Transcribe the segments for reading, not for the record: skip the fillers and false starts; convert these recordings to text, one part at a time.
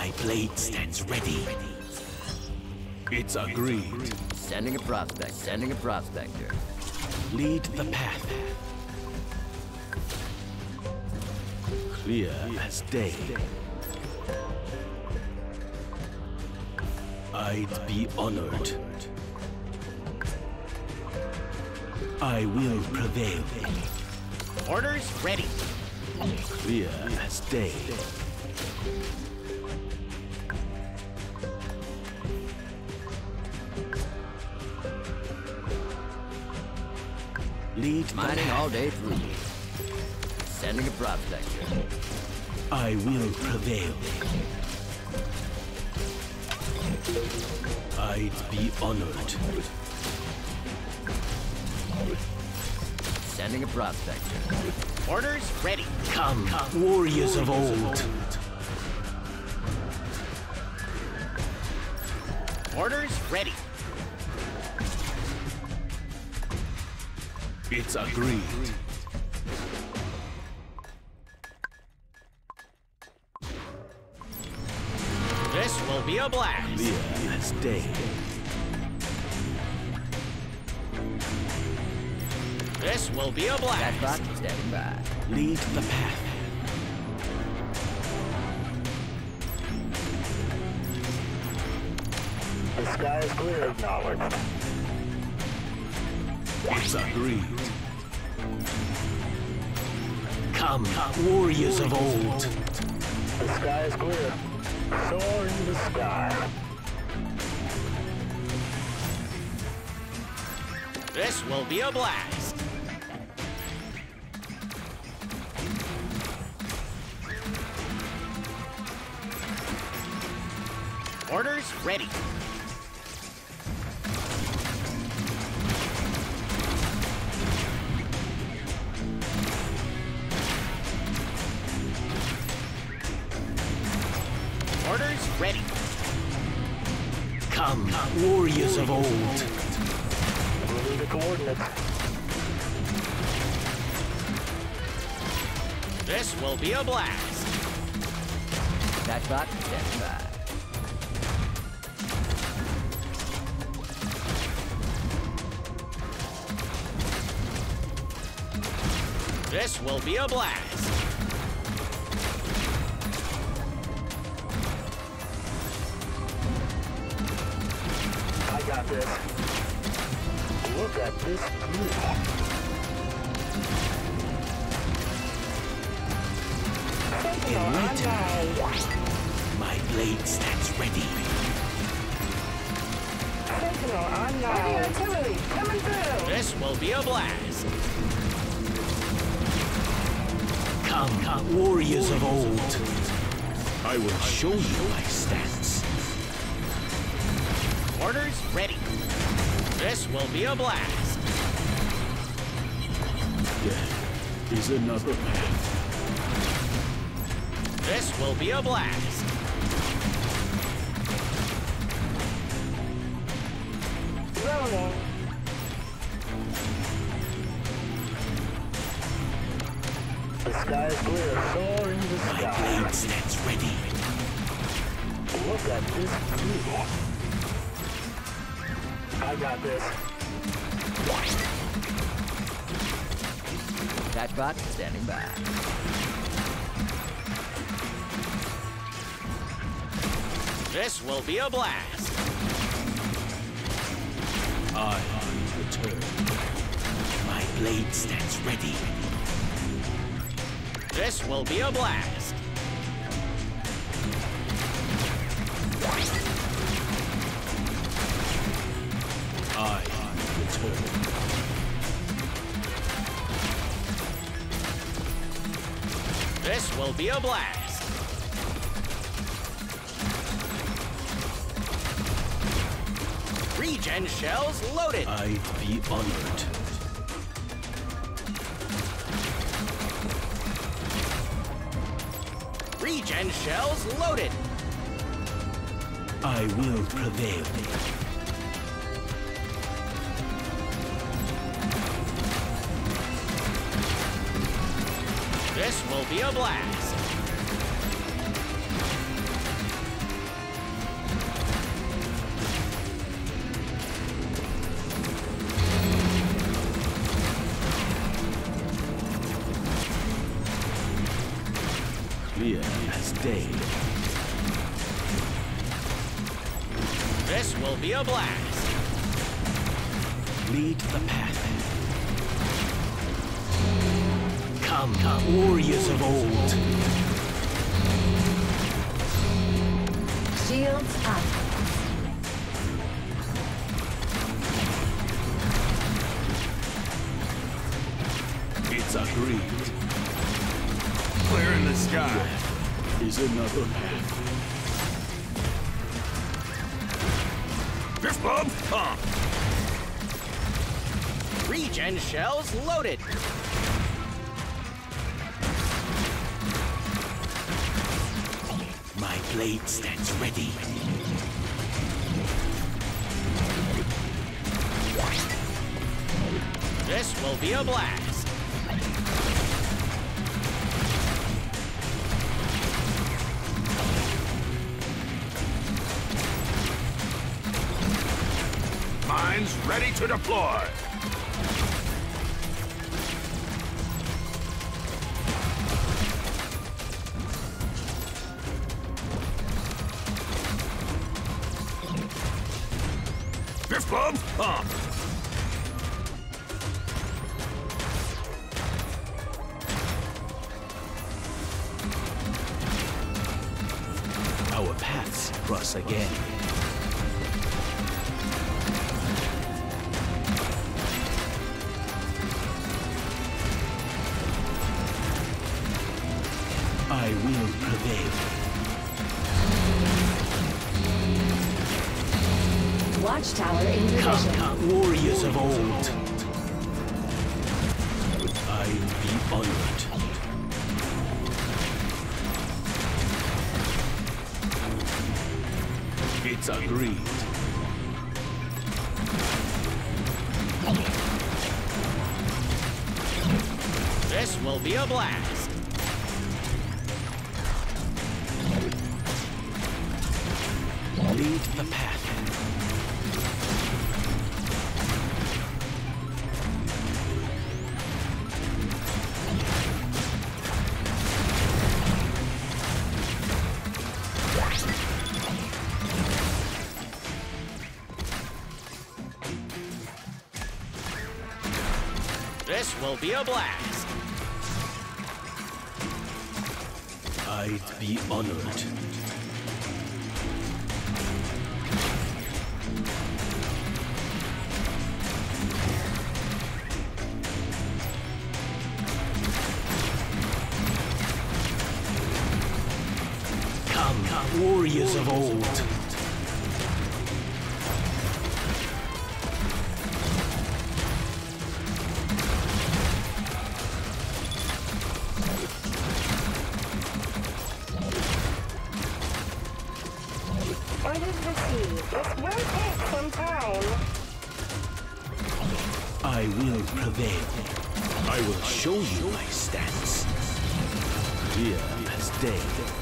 My blade stands ready. It's agreed. Sending a prospector. Lead the path. Clear as day. I'd be honored. I will prevail. Orders ready. Clear as day. Lead the Mining path. all day through. Sending a prospector. I will prevail. I'd be honored. Sending a prospector. Orders ready. Come, warriors of old. Orders ready. It's agreed. This will be a blast. Clear as day. This will be a blast. Chatbot standing by. Lead the path. The sky is clear, acknowledged. It's agreed. Come, warriors of old. The sky is clear. Soar in the sky. This will be a blast. Orders ready. Orders ready. Come, warriors of old. We'll need the coordinates. This will be a blast. Chatbot standing by. This will be a blast. I got this. Look at this view. Enlightened. My blade stands ready. Sentinel online. Artillery coming through. This will be a blast. Come, warriors of old. I will show you my stance. Orders ready. This will be a blast. Death is another path. This will be a blast. Rolling. The sky is clear. Soar in the My sky. blade stands ready. Look at this view. I got this. Chatbot standing by. This will be a blast. I return. My blade stands ready. This will be a blast. I return. This will be a blast. Regen shells loaded. I'd be honored. Regen shells loaded. I will prevail. This will be a blast. Clear as day. This will be a blast. Lead the path. Come, warriors of old. Shields up. It's agreed. Clear in the sky. Is another path. Fist bump, pump. Regen shells loaded. My blade stands ready. This will be a blast. Mines ready to deploy. Fist bump, pump. Our paths cross again. I will prevail. Watchtower in position. Come, warriors of old. I'll be honored. It's agreed. This will be a blast. Lead the path. This will be a blast. I'd be honored. Come, warriors of old. Orders received. This will take some time. I will prevail. I will show you my stance. Clear as day.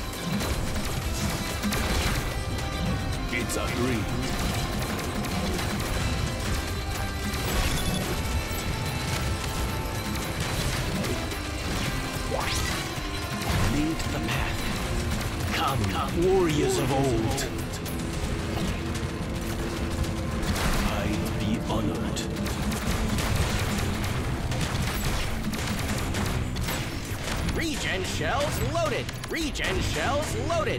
It's agreed. Lead the path. Come, warriors of old. I'll be honored. Regen shells loaded. Regen shells loaded.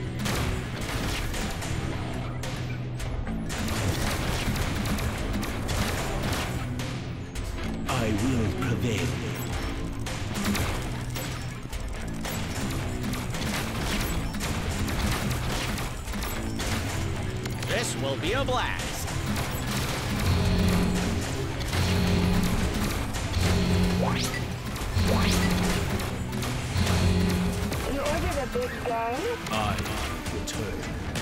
I will prevail. This will be a blast. You ordered a big gun? I return.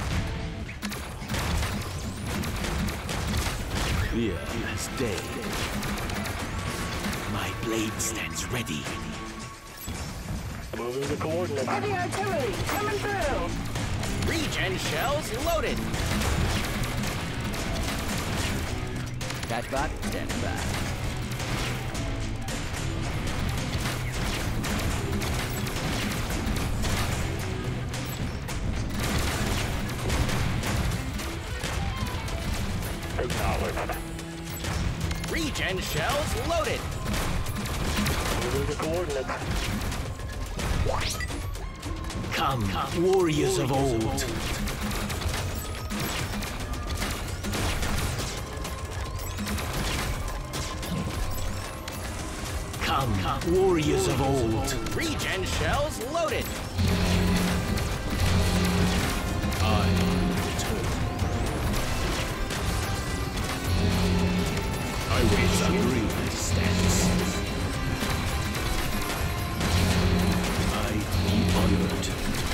Clear as day. My blade stands ready. Moving the coordinates. Heavy artillery coming through. Regen shells loaded. Catchbot, stand by. shells loaded. Here are the coordinates. Come, warriors of old. Come, warriors of old. Regen shells loaded. I return. I will agree my stance. I be honored.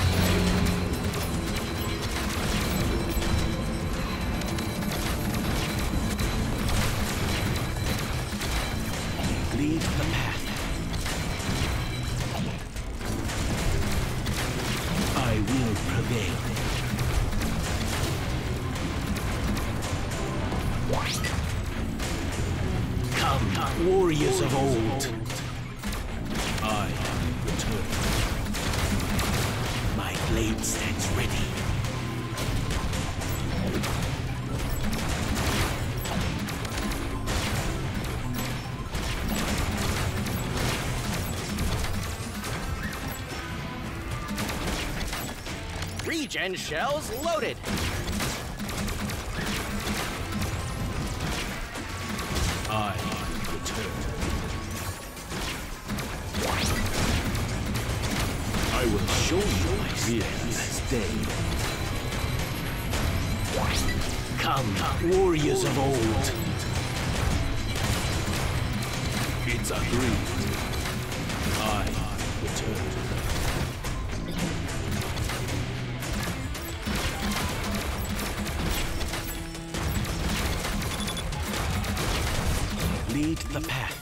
Lead the path. I will prevail. Come, warriors of old. I return. My blade stands ready. Regen shells loaded. I return. I will show you my fearless day. Come, warriors of old. It's agreed. I return. Lead the path.